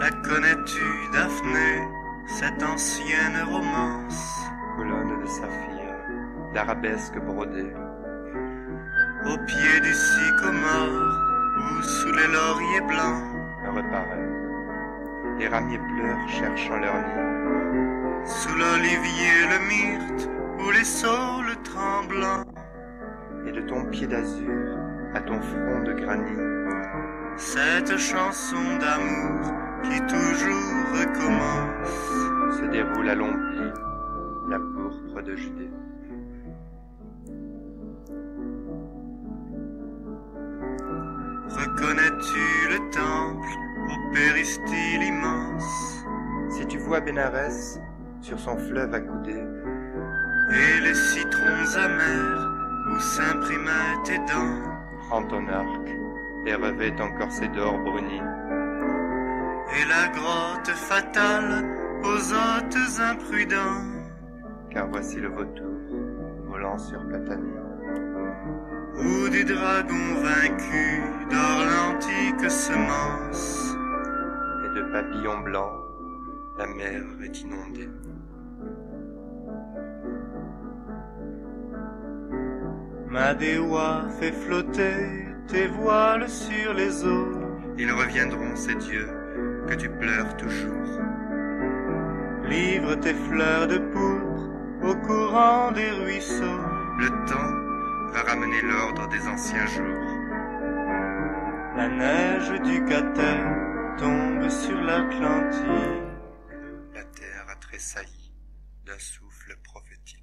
La connais-tu, Daphné, cette ancienne romance? Colonne de saphir, d'arabesques brodées, Au pied du sycomore ou sous les lauriers blancs, me reparaît. Les ramiers pleurent cherchant leur nid. sous l'olivier, le myrte ou les saules tremblants. Et de ton pied d'azur à ton front de granit, Cette chanson d'amour qui toujours recommence. se déroule à longs plis la pourpre de Judée. Reconnais-tu le temple au péristyle immense? Si tu vois Bénarès sur son fleuve accoudé, Et les citrons amers où s'imprimaient tes dents? prends ton arc et revêt ton corset d'or bruni. Et la grotte fatale aux hôtes imprudents? Car voici le vautour volant sur Platanie. Ou du dragon vaincu dort l'antique semence? Et de papillons blancs, la mer est inondée. Madéwa fait flotter tes voiles sur les eaux. Ils reviendront, ces dieux, que tu pleures toujours. Livre tes fleurs de pourpre au courant des ruisseaux. Le temps va ramener l'ordre des anciens jours. La neige du Cater tombe sur l'Atlantique. La terre a tressailli d'un souffle prophétique.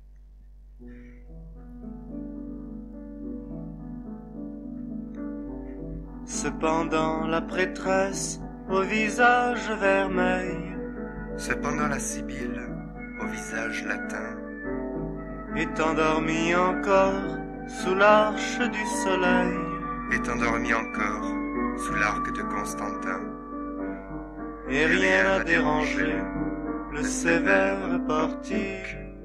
Cependant la prêtresse au visage vermeil Cependant la Sibylle, au visage latin, est endormie encore sous l'arche du soleil. est endormie encore sous l'arc de Constantin. Et rien n'a dérangé le sévère portique.